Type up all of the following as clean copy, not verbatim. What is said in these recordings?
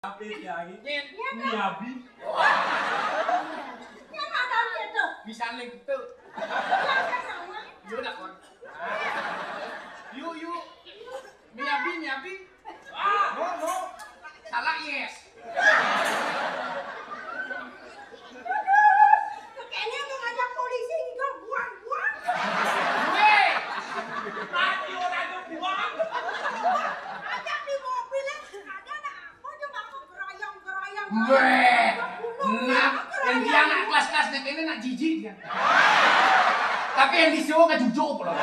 Tapi lagi nyabi. Yang ada itu. Bisa link itu. Yuk nak kon. Yuk. Nyabi. No. Salah yes. Kayaknya mau ngajak polisi gitu buang. Weh. Mati orang itu buang. Ajak di mobilnya ada aku cuma aku gerayang. Weh. Nah, yang dia anak kelas-kelas nek ini nak jijik dia. Tapi yang disuruh ke jujur pula.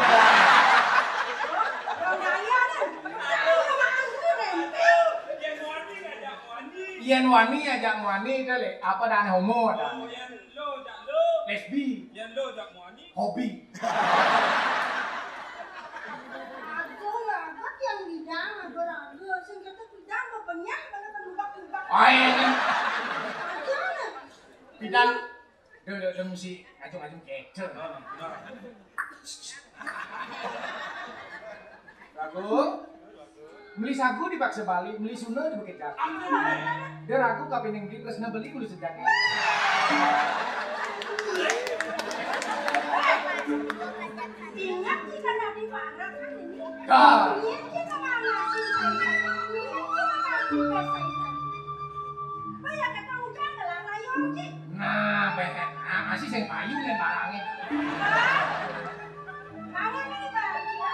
Yen wani ajak wani kali apa dan homo dan Yang lo jak lo. lesbi Yang lo jak muani. hobi. Aku lah, apa yang bidang ada raga, sing kata bidang banyak banget lubak. Ai kan Aja lah. bidan de mesti ajung-ajung kece. Ragu beli sagu dipaksa balik, beli sunda di Bukit Jati. Dia ragu kapining beli terus beli kudu sejati. Ingat sih kan tadi parah kan ini. Kah. Ini kita mana sih? Apa ya kata hujan lah rayong sih. Nah, behet. Masih sing payu dan barangnya. Kamu ini bahagia.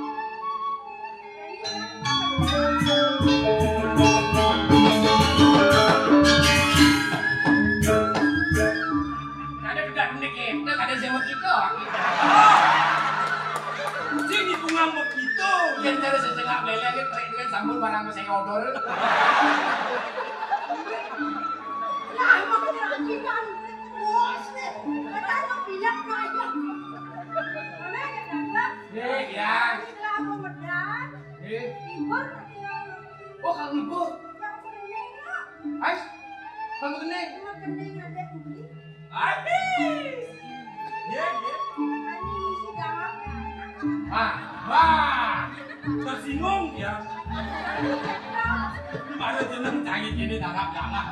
Ada budak kita, ada sama kita. Sing itu ngambek gitu. Yang cara setengah lele kan trek dengan sambal barang saya odol. Nah, emang keterlaluan. Bos nih, kata lu bilang rayong. Mana ada dagang? Ya. Ini lagu medan. Libur katanya. Oh, Kang Libur. Yang kening lo. Ais. Kamu kening. Cuma kening ada beli. Habis. Ya. Ini misi gawat. Wah. Tersinggung ya. Ada jeneng canggih gini darap jangan.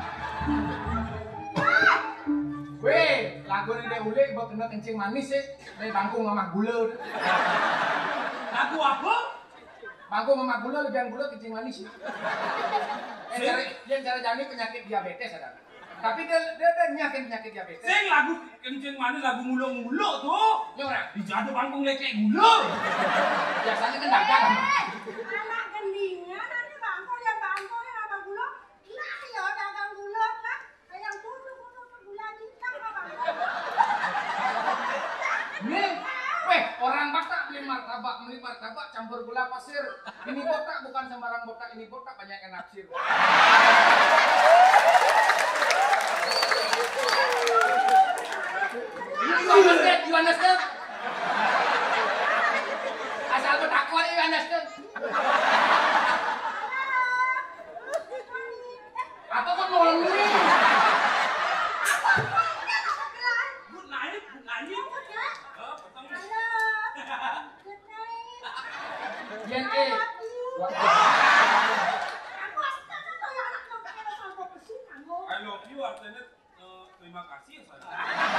Weh, lagu ini dia ulik buat kena kencing manis sih. Dari bangkung sama gula. Lagu apa? Bangkung sama gula lebih gula kencing manis sih. Yang cara jani penyakit diabetes ada. Tapi dia penyakit diabetes. Sing lagu kencing manis lagu mulo-mulo tuh. Ini orang. Dijadu bangkung lekek gula. Biasanya kan dagang. Anak keningan, nanti bangkong apa gula? Lah ya dagang gula lah. Yang dulu gula cintang apa bangkong? Nih, weh, orang Batak beli martabak campur gula pasir. Ini botak bukan sembarang botak, ini botak banyak yang naksir. You understand? Asal botak kuat, you understand? Apa kok ngomongin? Good night. Yen I love you artinya terima kasih ya saya.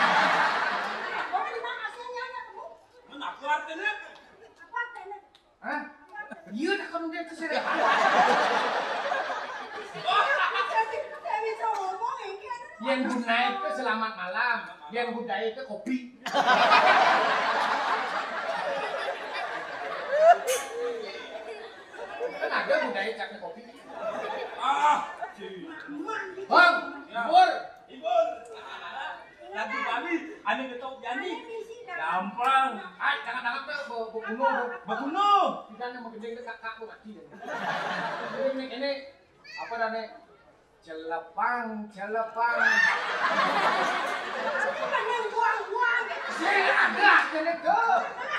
Apa artinya? Hah? Iya dah kan dia tu sih. Yen good night itu selamat malam, yen good day itu kopi. Kan ada good day capnya kopi. Bang, Ibur. Lagu Bali, ane ketok Jani. Gampang. Ay, jangan tuh Bakuno. Kita yang mau gede kakak aku mati. Ini apa dah nih? Celepang. Sih ada kene tuh.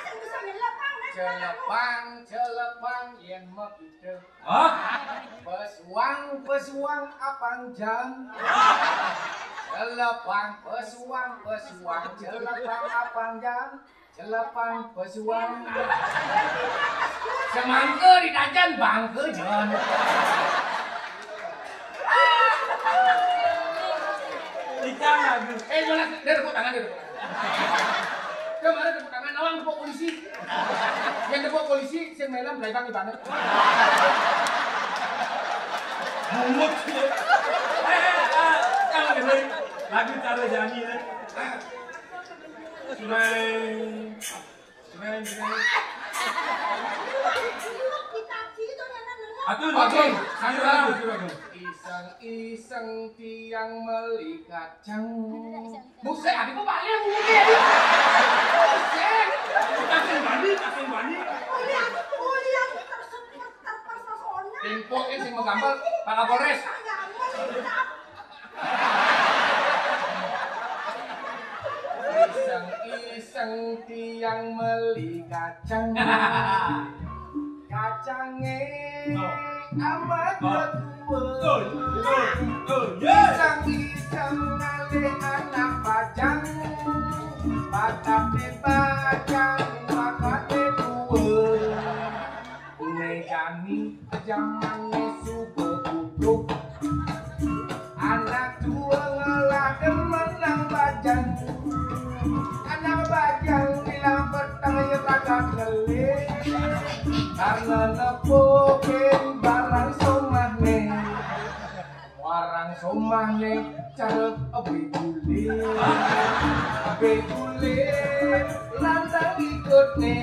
Celepang yang mau gitu. Hah? Pesuang apang jam. Celepang pesuang celepang apang jam. Celepang pesuang. Semangka di dajan bangke jon. jelas dia tepuk tangan. Kemarin tepuk tangan nawang tepuk polisi. Yang tepuk polisi sing melam belakang banget. Mulut. Kalau ini lagu cara nyanyi deh. Keren. Atuh, oke. Iseng tiang meli kacang. Buset, adikku balik mungkin. Buset. Kasih bani. Tempo ini sing menggambar Pak Kapolres. Iseng tiang meli kacang. Kacangnya amat tua. Iseng ngalih anak bajang. Batake bajang bakate tua. Negani jamane suka kubruk. Anak tua ngeladen menang bajang. Anak bajang bilang petang ya raga ngelih. Karena nepokin barang somahne. Warang somahne carep abegule lantang ikutne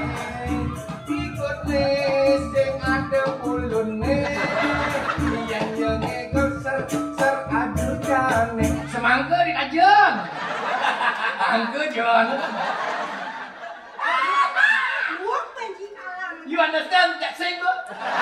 sing ada ulune yang ngegel ser adu jane semangke di kajen angke jon. You understand that sing bro?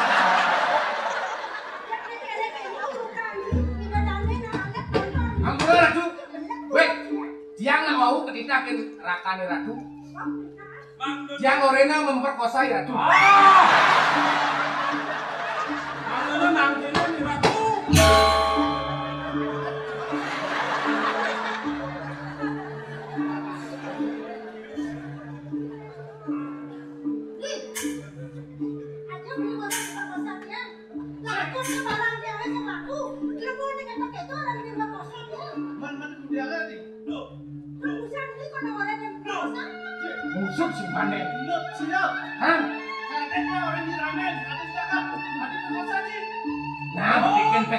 Anggur ratu. Weh, dia nggak mau ketika rakane ratu. Dia ngorena memperkosa ya ratu. Mana nangkene ni ratu. Musuh si mana? Hah? Nah, bikin pek.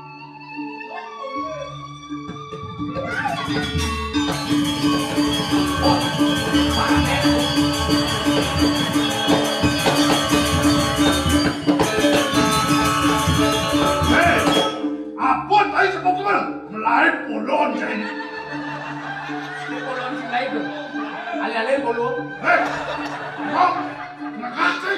Apun tadi sebab kemana? Melari polon jadi. Polon si lain tu. Alih-alih polon. Kau makasih.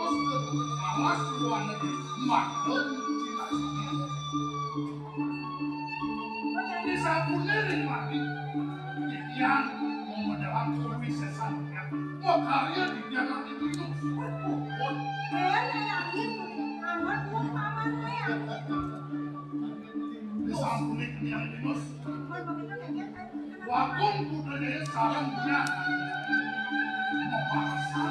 terus ke awas luar negeri mandor di sabunnya dari mati yang mau mendalam kurwi sesatnya mau karya di dalam itu di sabunnya yang minus wakung kudanya salamnya mau pasan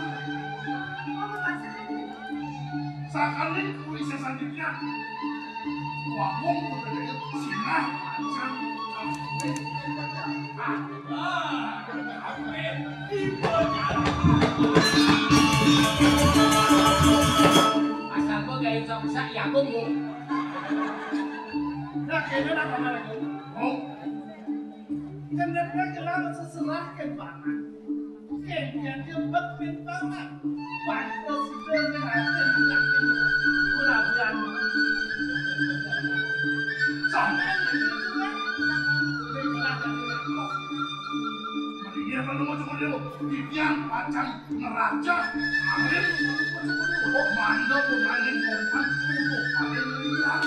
sakali kurwi sesatnya wakung kudanya sinah acan asal kau gaya usah ya aku mau. Nah, kayaknya apa lagi? oh Kenapa kenapa seserahkan paman? Yang jembat paman. Pantas dengan hati kurang sampai Maria kalau mau coba dulu, Tiang Pacang Neraca, Amin, Mando Pemain Korban untuk paling liar.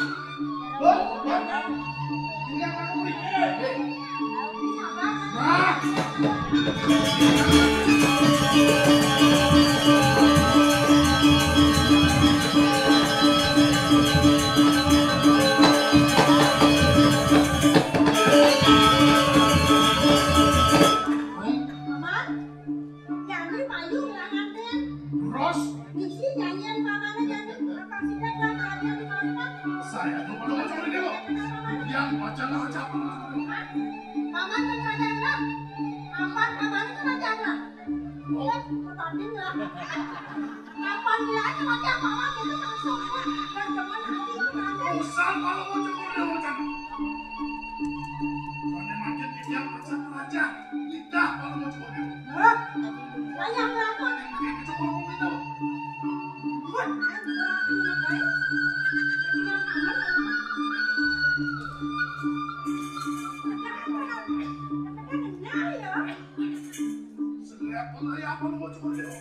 Ini yang aku beri. Nah, terus saya tuh kalau mau coba dulu, Tiang Pacang Neraca. Usah kalau mau coba dulu macam. Soalnya makin Tiang Pacang Neraca, lidah kalau mau coba dulu. Oke, coba ngomong itu. Sebenarnya apa lu mau coba dulu?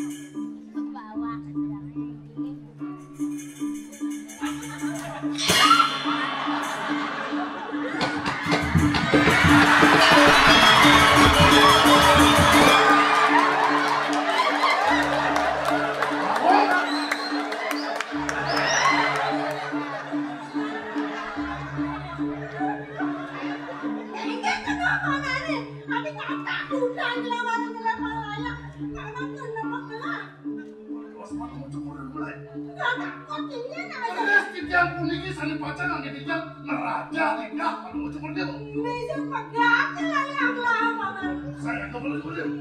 Terus mau coba dulu mulai. Terus Tiang puniki sani pacar yang Tiang Neraca, lidah kalau mau coba dulu. Saya nggak boleh coba dulu.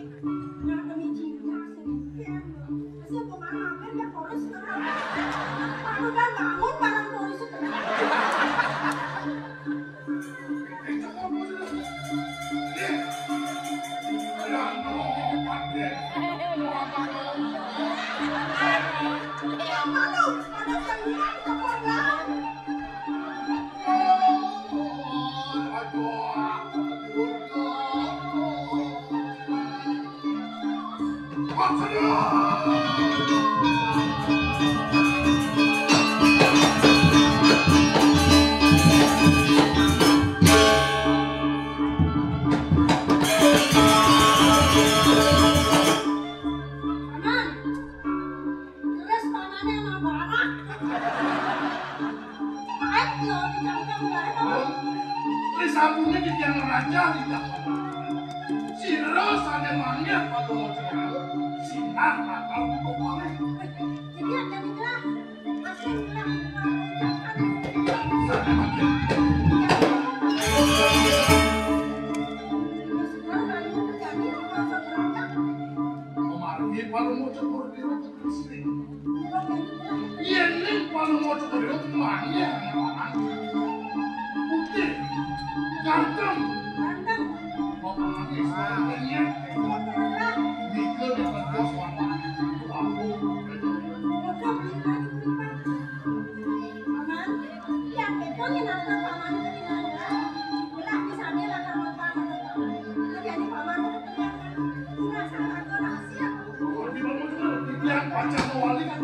Coba mau dulu. Ya no, pandai. Sabunnya di Tiang Neraca lidah. Si Ros ada mangnya kalau mau coba. Sinar bakal dikopalin. Sana makin. Kemarin kalau mau coba di rumah sini. Ini kalau mau coba di rumah mangnya orang. Putih. Ganteng. Mau kemana sebenarnya? Mikir yang terus warna. Aku. Yang pacar wali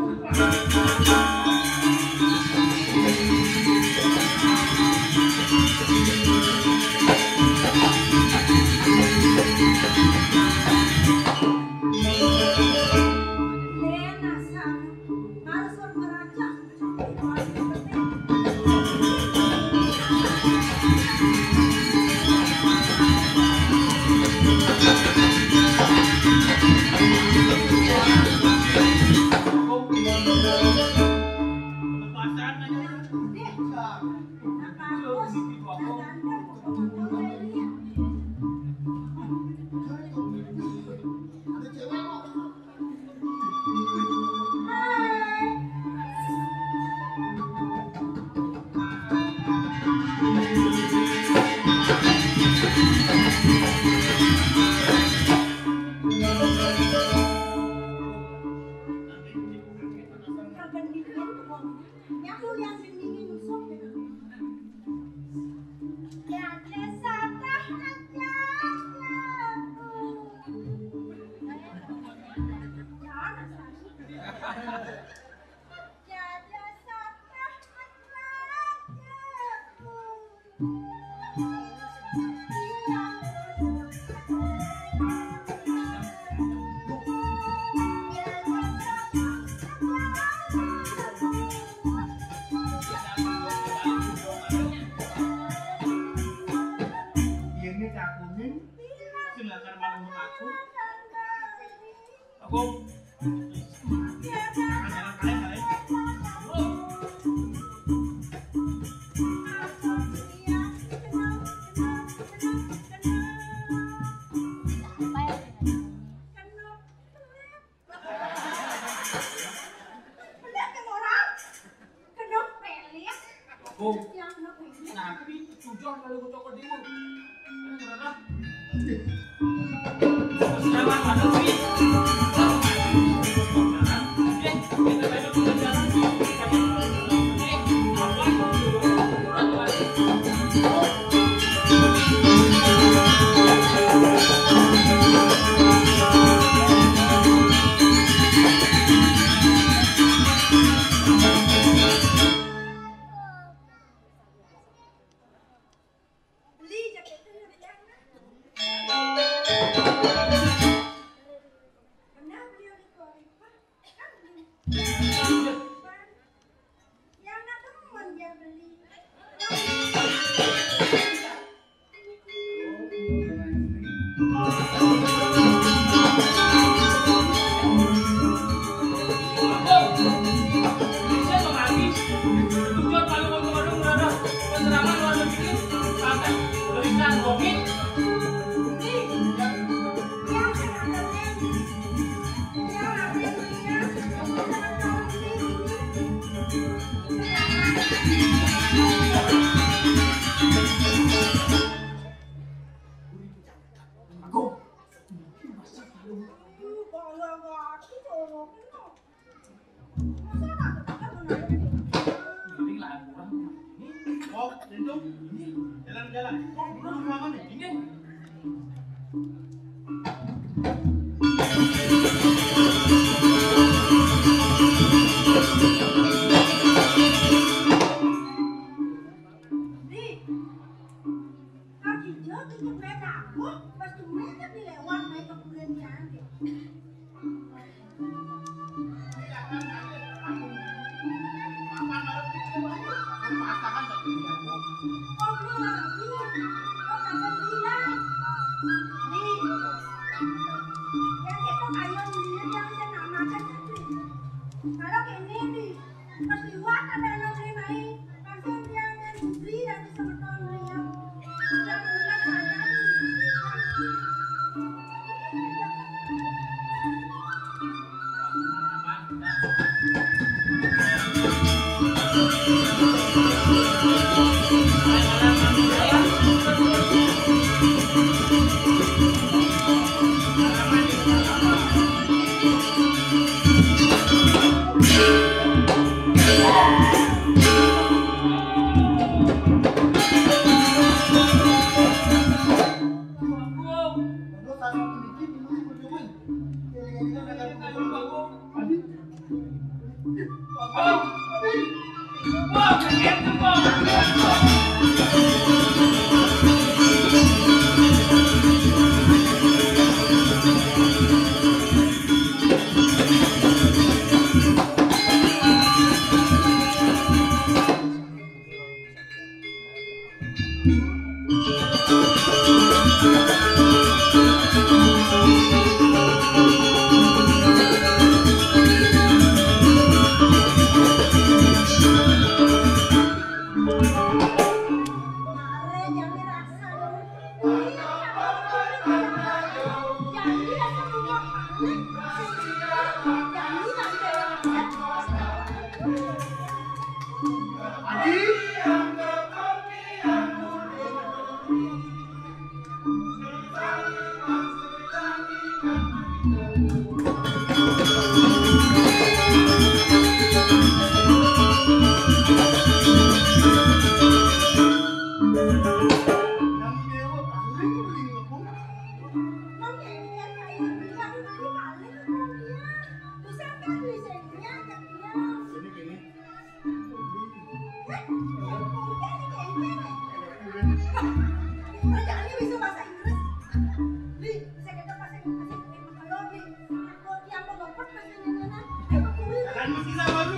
Dan mesti sama lu.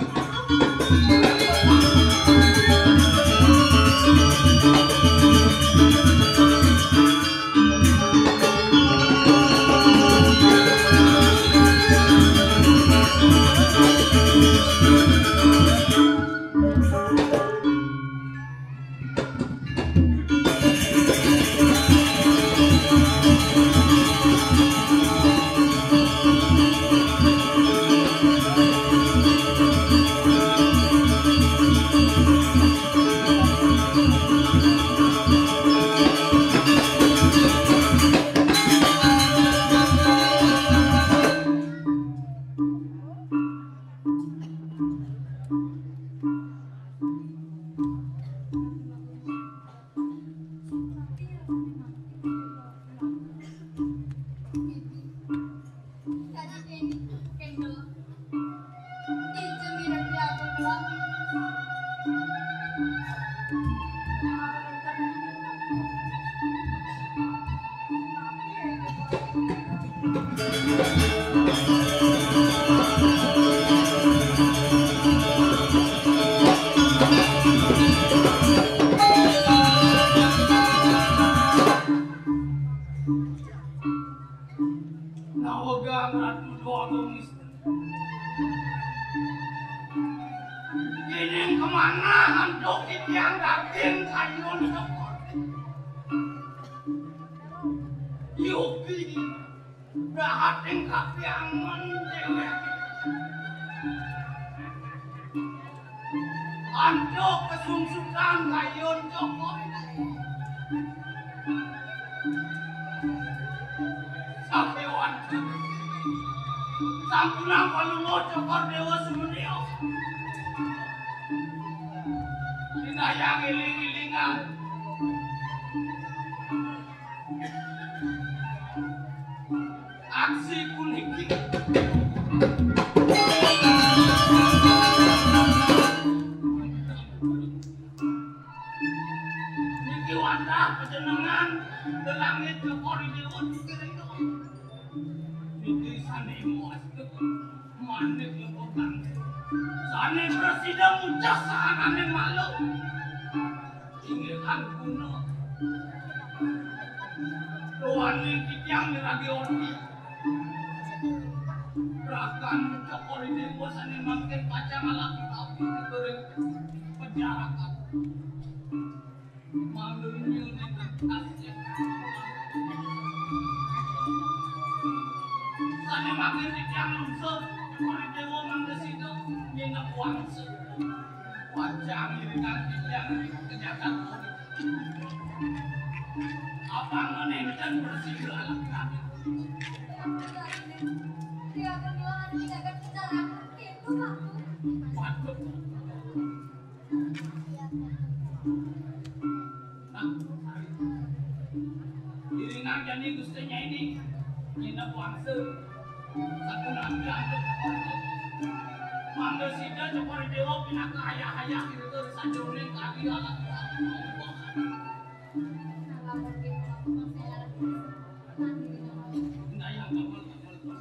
Nawagang ratu doang ini kemana hantu yang daging kayu di dokter Yuki dahating kapiangan dewe hantu kesungsukan kayun Jokowi Sakewan Sampunang palungo cokor dewa semenio Dinayang iling-ilingan Aksi kuliki Niki wadah kejenengan Delangit cokori dewa dikira-kira Niki sani muas manik lepotan sani presiden mucah sahanane malu ingilkan kuno doane kitiang lagi ori rakan cokori dewa sani makin pacang alaki tapi dikering penjarakan malu nyulik kasih Sane makin ditiang lunsur, cokori dewa manggesido, nyenak wangse. Wajah ngirikan ditiang kejahatan politik. Apa ngenenten bersih alat kami? Dia akan bilang tidak akan bicara itu, Pak. Waduh. Nah, iringan jadi gustinya ini, nyenak wangse. Satu nabi ada Mangga sida cokori dewa pinaka ayah-ayah itu sajurin kaki alat Nah yang kapal-kapal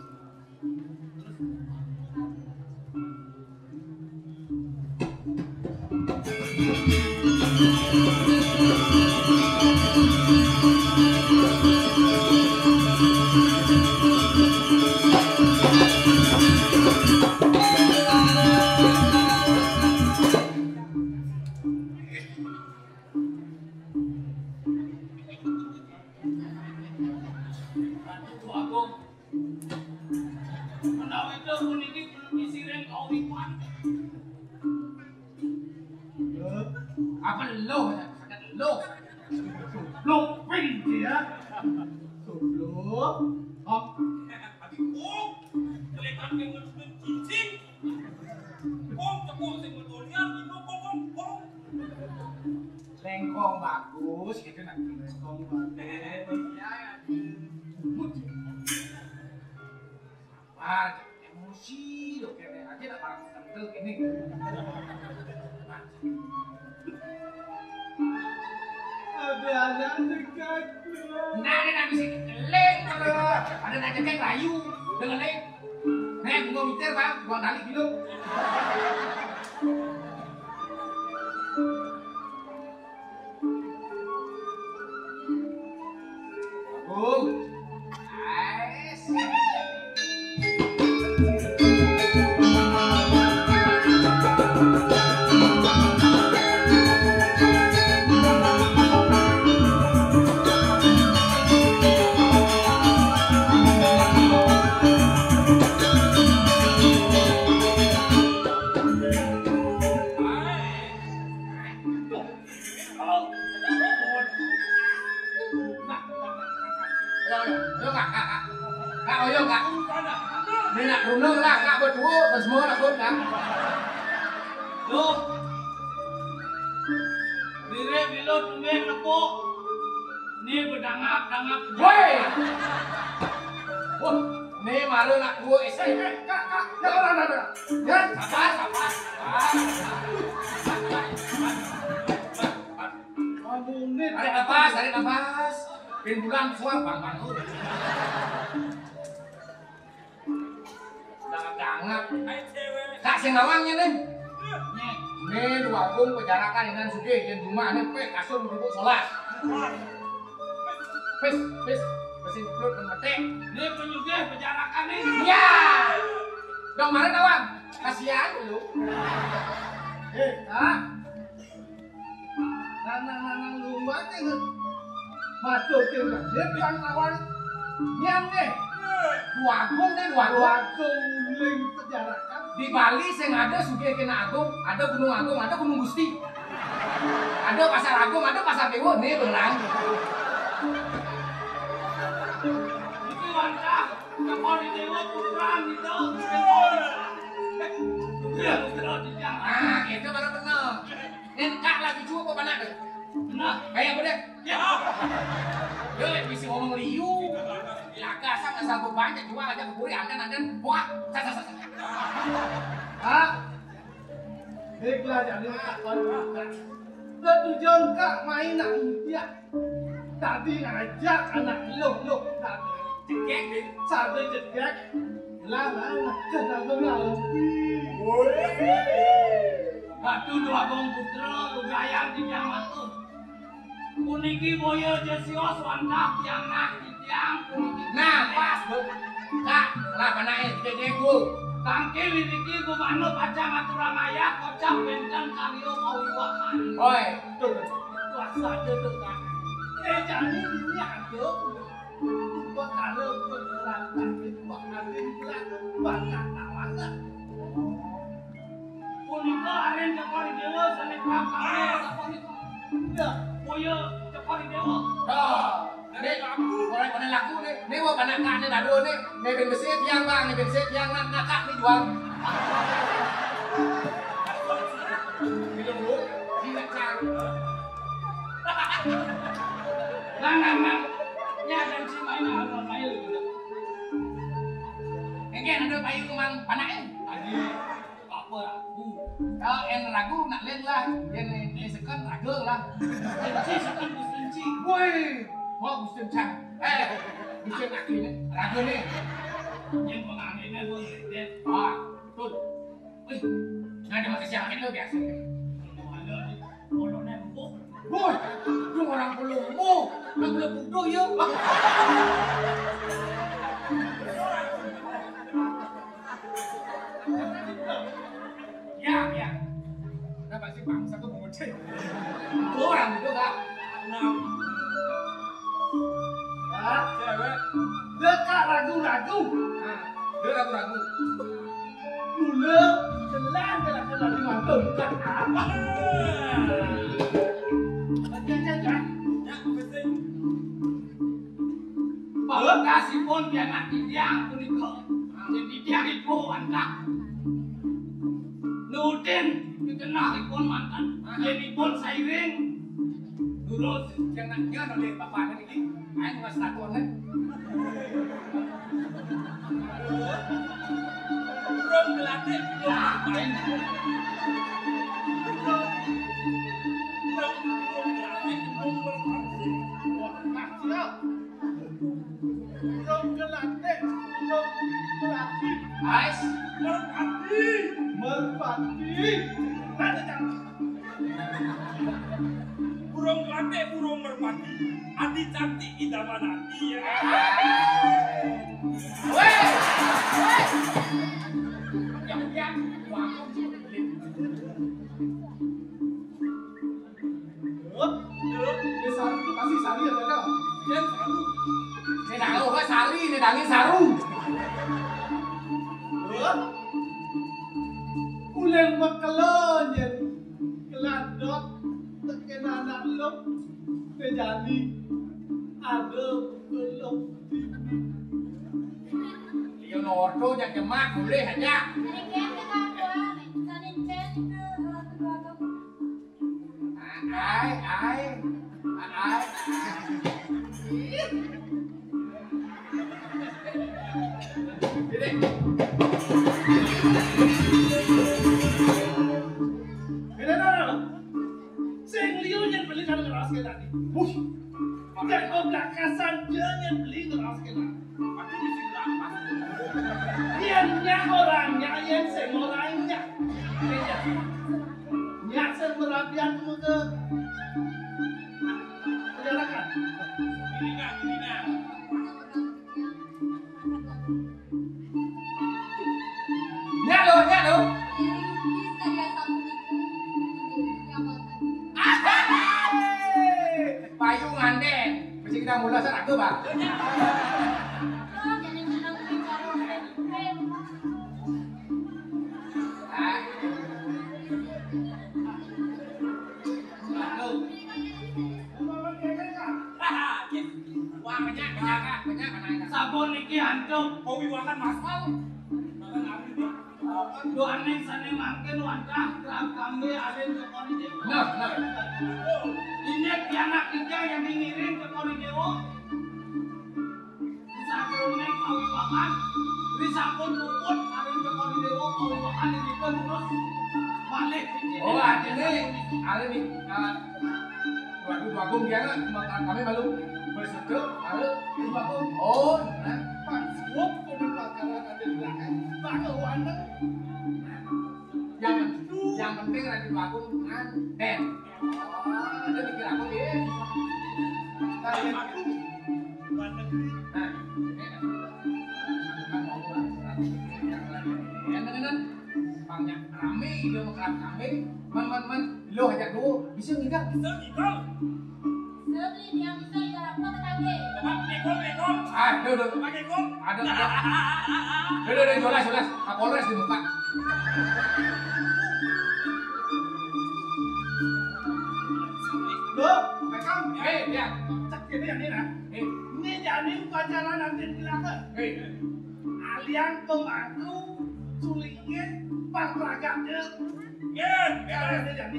Apa lo? Sangat lo. Lo ping dia. Lo. Hop. Abi kong, telekan ke ngelumen cicing. Kong tepung sing ngedolian, ino kong. Lengkong bagus, gitu nanti. Kong Wah, emosi lo kayaknya aja tak barang sentul ini. Ada dekat. Nah, ada nak bisa keleng, ada nak jaga kayu dengan leng. Nek bunga mitir bang, buang tali gitu. Bung, ais. Kak oyong kak, ini nak runung lah kak berdua, semua nak pun kak. Loh. Dire bilo tumben lepo. Ni berdangap-dangap. Woi, wah, ini malu nak dua isi. Kak, jangan. Ya, Sabar. Tarik nafas. Pin bulan semua bang. Dangap. Kak sing nawangnya nih. Ini dua bung penjarakan dengan suge yang rumah ini pe kasur duduk sholat. Mesin pelut memetek. Ni penyugih penjarakan ni. Ya, dong mana nawang? Kasihan lu. Kak. Nang lumba ke. Matur ke depan lawan. Nyam deh. Dua bung Ling penjarakan. di Bali sing ada suge kena agung, ada gunung agung, ada gunung gusti. Ada pasar agung, ada pasar dewa, nih beneran. Iki wantah. Kapal di dewa kurang gitu. Ya, terus dijang. Ah, itu baru bener. Nen kak lagi cuy apa mana deh? Nah, Kayak apa deh? ya. Yo, bisa ngomong liu. Laga asal banyak jual aja ke buri andan. Wah, sasa. Kak. Baiklah jadi kak. Tujuan kak main nak dia. Tadi ngajak anak lo tadi. cekek deh. Sampai cekek. Lah kena mengalami. Batu dua bong putra lugayang di Jamatu. Puniki boyo jesios wantap yang nak tiang puniki. Nah, pas bu. Kak, lah panae gede gue. Tangke liriki gumano pacang aturan ayah kocak bentang karyo kawiwakan. Oi, Puasa aja tuh kan. Jadi ini ada. Buat kalau berlantar itu bakal dibilang bakal tawasan. Punika aren cekori dewa sanek kakak sapunika. Ya, Boyo cekori dewa. toh. Nih, orang laku nih. Nih gua panakan nih dado nih. Nih ben besit yang bang, nih ben besit yang nakak nih jual. Minum dulu, tidak cang. Nang. Ya dan si main ada main gitu. Enggak ada payu mang panae. Adi apa aku? Kalau en ragu nak len lah, en sekan ragu lah. Kunci sekan kunci. Woi, mau gusin cang. Gusin aki nih, ragu nih. Yang penganginnya gue lihat. Ah, tuh. Wih, nggak ada makan siang itu biasa. Ada di kolonel empuk. Woi, lu orang pelumbu, lu boleh butuh ya. Ya. Kenapa sih bangsa tuh ngoceh? Lu orang butuh gak? ya. Cewek. Dekat ragu-ragu. Nah, dia ragu-ragu. Dulu jelas di mantul kan apa? Jangan. Bahwa kasih pun dia nak tiang punika. Jadi tiang itu mantan. Nudin dikenal pun mantan. Jadi pun sairing. Dulu jangan nyana deh bapaknya ini. Ayo nggak satu nih. Belum gelatih, belum main. Ais, Merpati. Nanti cantik. Burung kelate, burung merpati. Adi cantik idaman hati ya. Weh. Yang waktu Dia sarung itu pasti sari ya betul. Dia selalu ini dangu ke sari, ini dangin sarung. Ulen makelonyen. Keladot teken anak lo. Kejadi ada belum. Leonardo yang jemak boleh hanya. Ai. Sing liu yang beli kan ngeras ke tadi. Dan oblakasan dia yang beli ngeras ke tadi. pasti mesti berapa. Yang orangnya, yang sing orangnya. Yang sing merapian ke penjarakan. Ini enggak. Nya lo. Payung anden. Mesti kita mulai serak tuh, Pak. Wah, banyak. Sabun iki hancur. Mau wiwakan Mas Mal. Makan apa ini? Doa neng sana makan wadah kerap kami ada ke koni dewa. Nah. Ini anak tiga yang mengirim ke koni dewa. Bisa keruneng mau makan. Bisa pun puput ada ke koni dewa mau makan ini pun terus balik. Oh, artinya ada nih. Waktu aku dia kami malu bersedek, ada aku. Oh, nah. Pak Suwok kebakaran ada di belakang. Pak Kewanan. Yang penting ada aku kan den. Oh, ada mikir aku dia. Aku bukan negeri. Nah, kan banyak rame ide makan kami, man lo ajak dulu bisa enggak? Bisa nikah. Lekol. Udah. Pakai kol. Ada. Udah, jelas. Kapolres di muka. Loh, Bekam. Ya. Cek ini yang ini nah. Ini jadi upacara nanti di belakang. Alian pemangku sulingnya pas ragaknya. Karena dia jadi.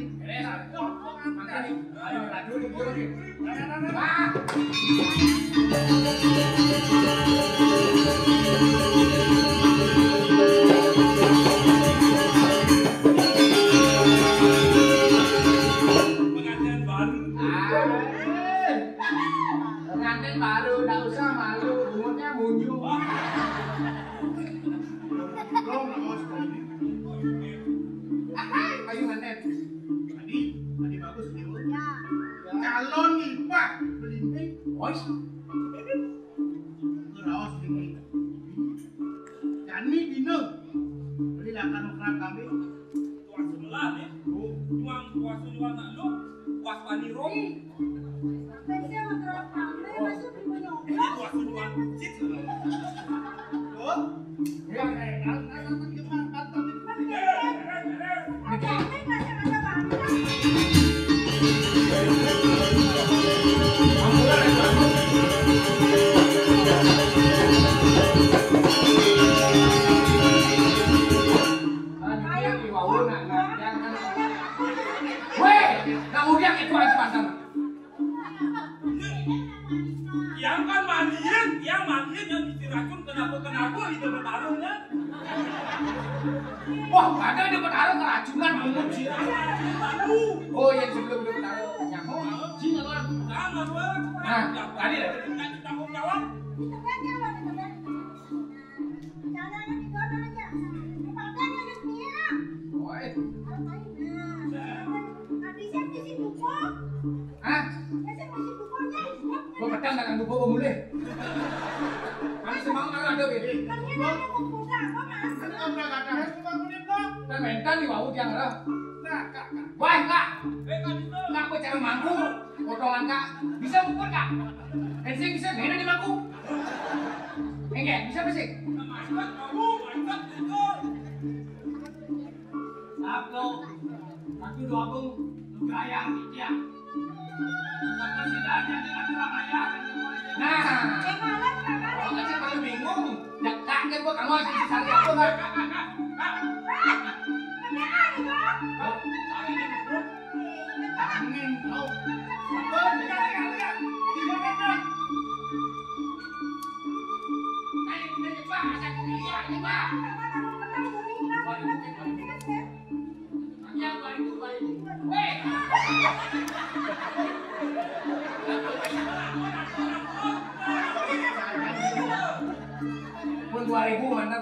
Pengantin baru. Pengantin baru, enggak usah malu, umurnya munyu. Ayo manten. Tadi bagus nih. Calon nipah belimbing. Ois. Ngeraos ini. Jani dino. Beli lakan kerap kami. Tuas sebelah nih. Juang nak lu. Tuas paniro. Sampai dia mengerap kami, masih belum nyampe. Ini tuas juang cik. Loh, Ya, Kami masih ada banyak. Yang kan mandiin, yang diracun kenapa itu bertarungnya. Wah, ada di bertaruh keracunan mungut sih. Aduh, Oh, yang sebelum di bertaruh nyamuk. Sih nggak jangan weh. Nah, tadi deh. Nggak tanggung jawab. Itu kan dia loh, itu kan. Caranya di mana aja. Gua boleh. Kan semang ada beda. Kan ini ada kuda apa mas? Kau berkata cuma kulit dong. Dan mental di bawah tiang lah. Nah, kak. Wah kak, Kak itu. kak aku cara mangku. Potongan kak, bisa ukur kak. Ensing bisa beda di mangku. Enggak, bisa sih. Mantap kamu, mantap itu. Sablo, tapi doa bung, gaya ya. Karena sidanya dengan Surabaya. Nah, kalau kecil paling bingung, jak kaget gua kamu harus cari apa kan? Angin kau. Kau lihat. Di mana dah? Ini pak, saya kuliah ini pak. Yang baik itu baik. Weh. Pun 2000 mantap.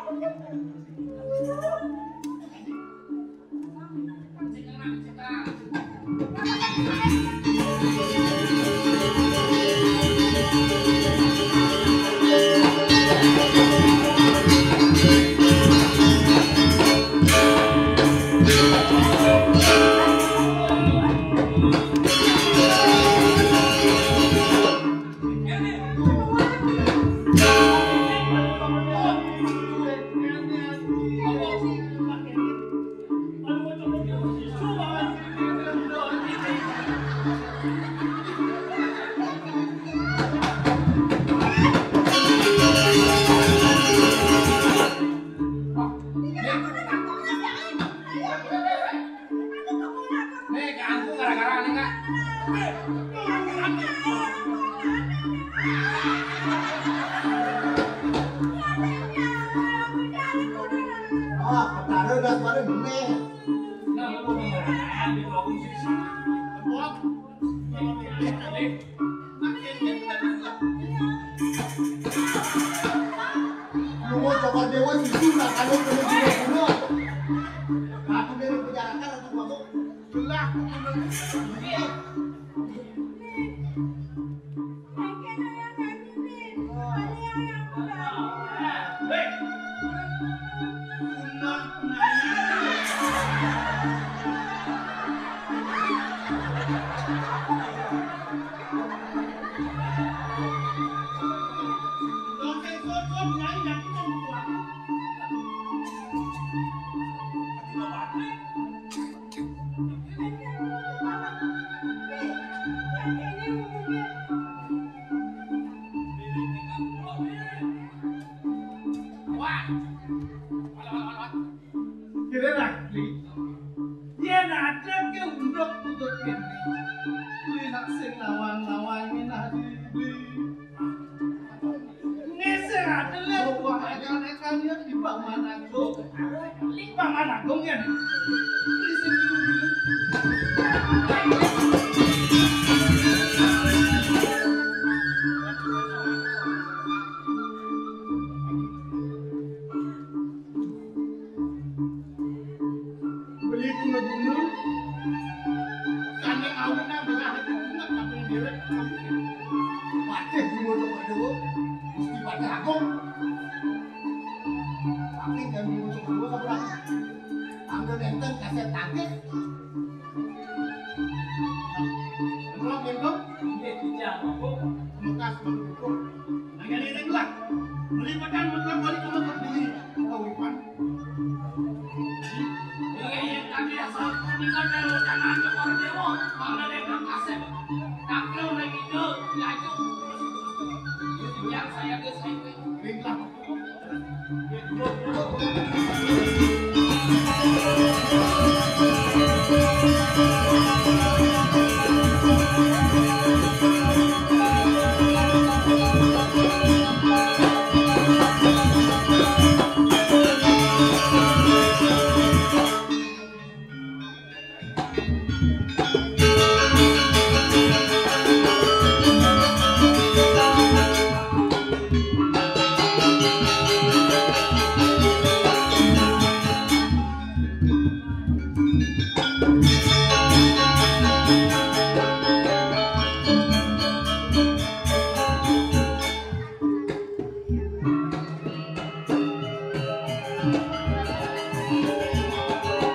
Nih, keangku gara-gara aneh kak. Ah, perkara dah pada gini. Nah, lu mau di bawah sini. Lu mau coba dewa sisi lah kalau kena bunuh. Aku dari penjarakan atau kamu? Belah. Kira lagi. Dia nak ada ke untuk ini. Kui nak sing lawan ini nanti. Ngeseng ada le buah akan dia di bang mana go. Bang mana go kan? Listen dulu. Beli guna-guna. Kami awalnya berhati guna tapi dia Paceh di motor kedua, mesti paceh aku. Tapi kan di motor kedua kamu ambil nenten kaset tangkis. Kalau gitu, Ini bijak, aku. bekas begitu. Hanya ini lah. Beli makan betul balik kalau terbeli. Tahu kan? Ini tadi asal tinggal dari jangan ke Borneo. Kalau ada kaset, takil lagi itu, laju. Yang saya ke saya. Ringlah.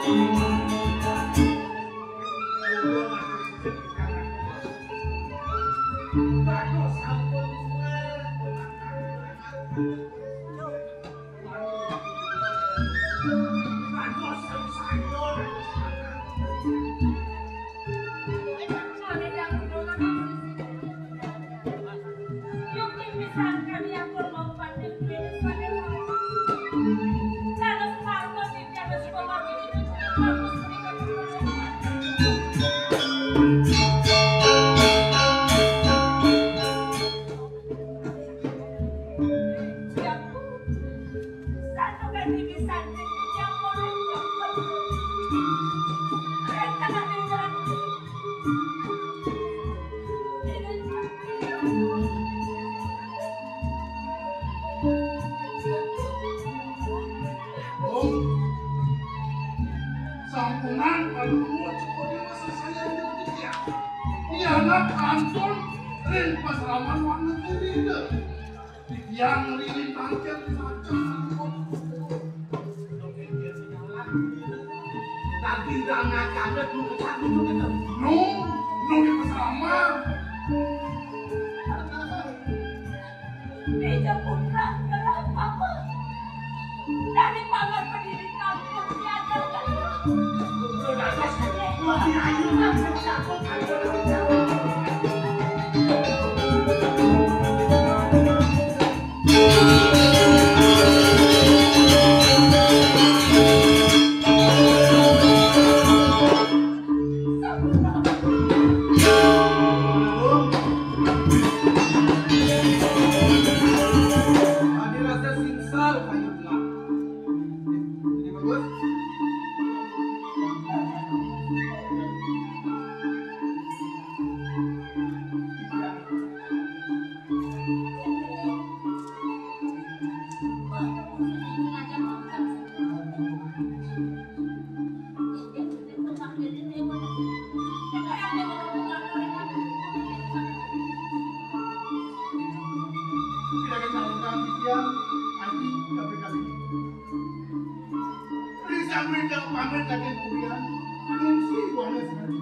Sampunan palumu cukup di masa saya dia. Ia anak Anton rin pasraman warna tidak. Yang lilin tangkap macam Tapi dana kami belum satu itu. no di pasraman. Meja putra apa? Dari paman pendiri kampung diajarkan. Ada rasa singsal kayu gelap. Ini bagus. Tidak kenalkan dia Haji KPKB. Bisa mereka pamer kakek kuliah mengungsi warna sekali.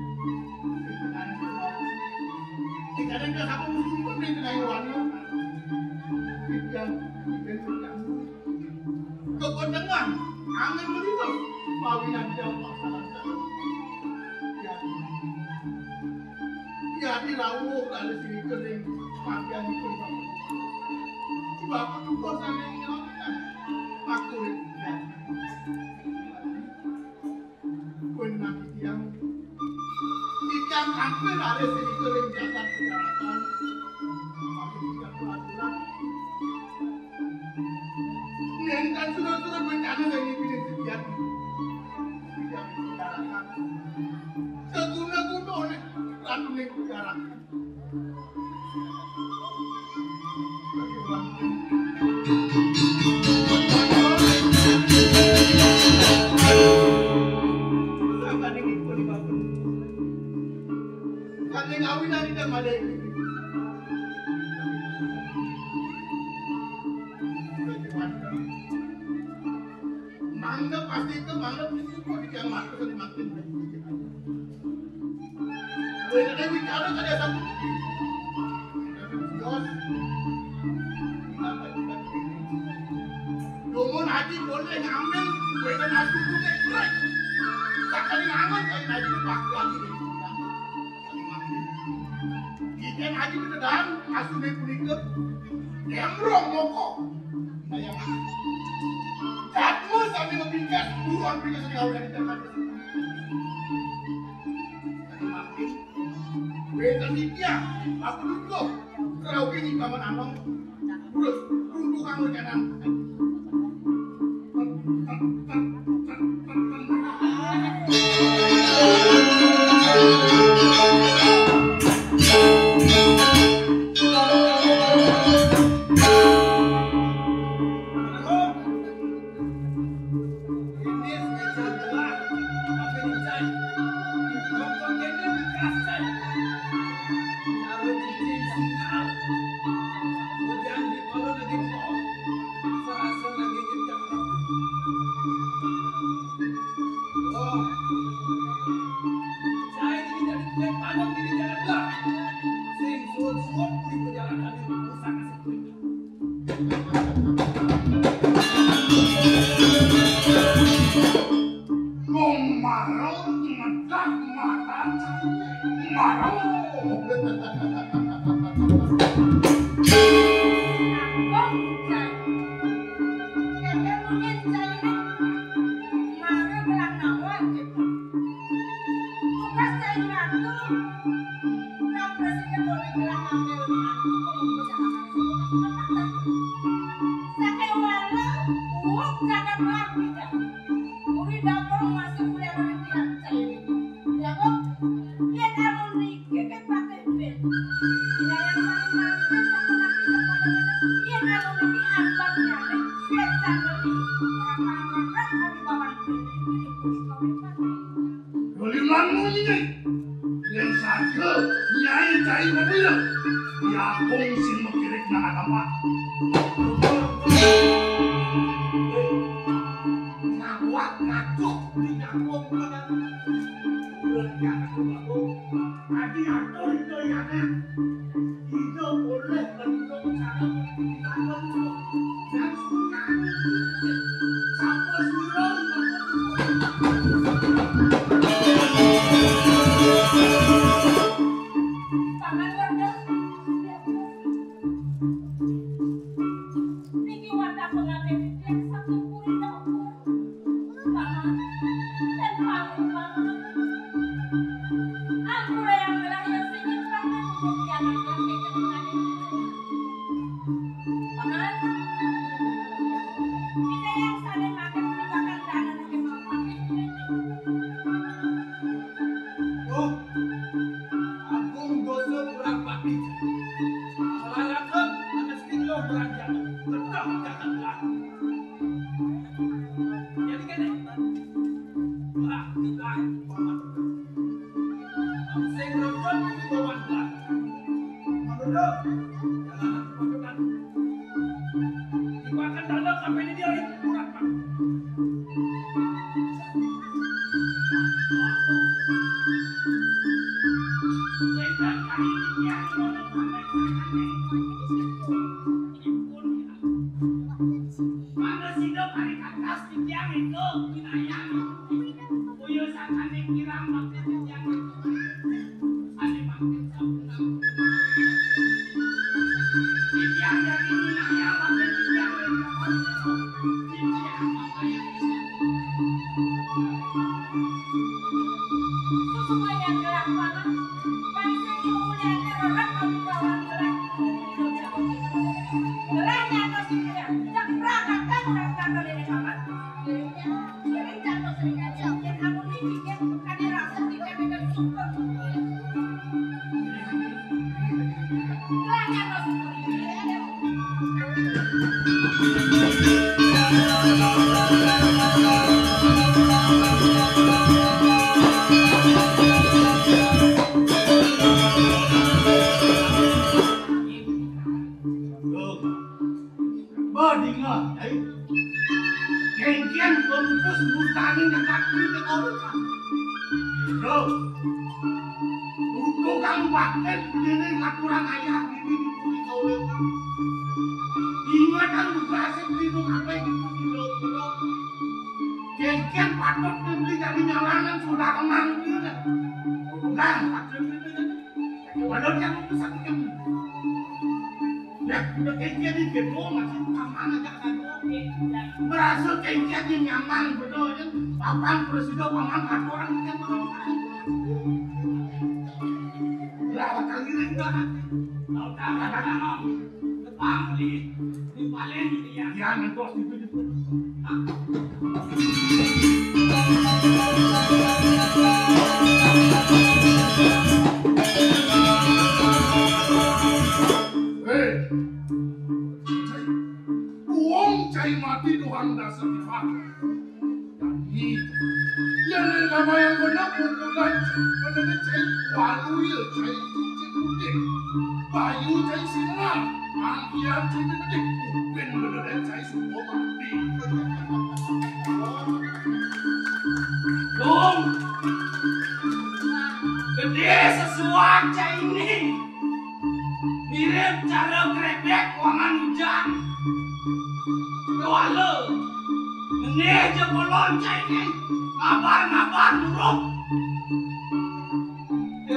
Kadang kadang aku mesti pemimpin dengan warna. Yang dibentukkan. Kepentingan angin begitu. Pawinan dia masalah. Ya dirawuk ada sini kering pakaian itu. Coba aku sana yang ngelakukan. Aku ya. Benar yang ikan hampir ada sini kering catat daratan. Makin tidak peraturan. Nengkan sudah bencana saya ini pilih sekian. Tidak daratan. Seguna-guna nih. Lalu nih daratan. Kandeng awin dari dan ada ini. Mangga pasti itu mangga mesti kok di kamar itu makin. Boleh bicara kada satu. Domun haji boleh ngambil boleh masuk ke kurai. Tak kali ngambil kali haji pakai lagi. Ikan haji ketedan asune punika emrong moko. Saya Jatmu sambil membingkas buruan bingkas kau dari tempat. Tadi makin wetan dia aku duduk kalau gini paman anong urus tunduk kamu kanan.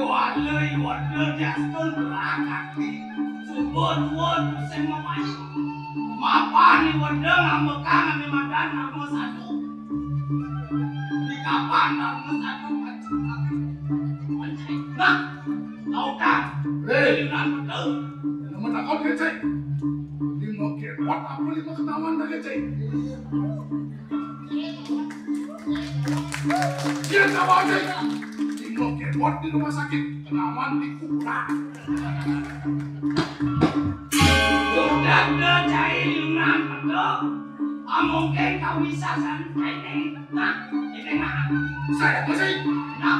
Water jaston berakati subur-subur pusing mamai mapani wadah ngamekan ame madan nama satu di kapan nama satu nah lautan liunan betul nama takut kece lima kewat apa lima ketahuan tak kece dia tahu aja lima kewat di rumah sakit kenaman di kurang sudah kerjai liunan betul mungkin kau bisa santai nih nah ini nah saya masih nah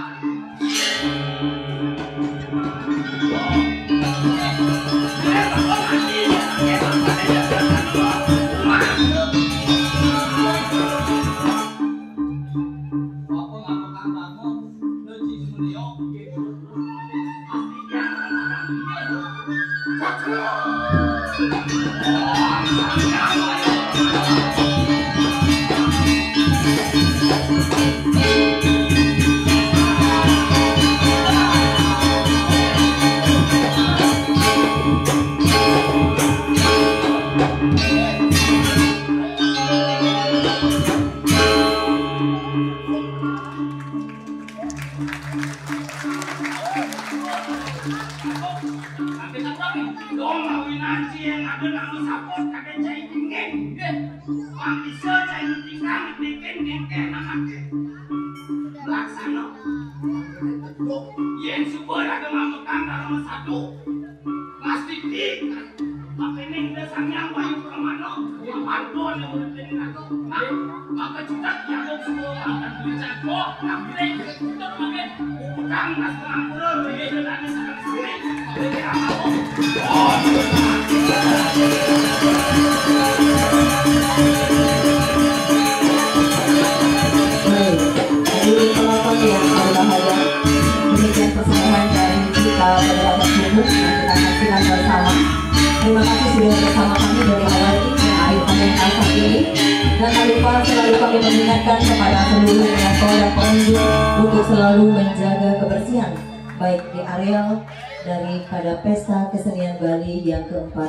Terima kasih sudah bersama kami dari awal ini akhir pemerintahan ini. Dan tak lupa selalu kami mengingatkan kepada seluruh penonton dan pengunjung untuk selalu menjaga kebersihan baik di areal daripada Pesta Kesenian Bali yang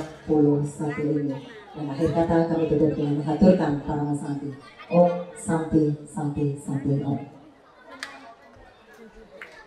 ke-41 ini. Dan akhir kata kami tutup dengan mengaturkan para Santi. Om Santi Santi Santi Om.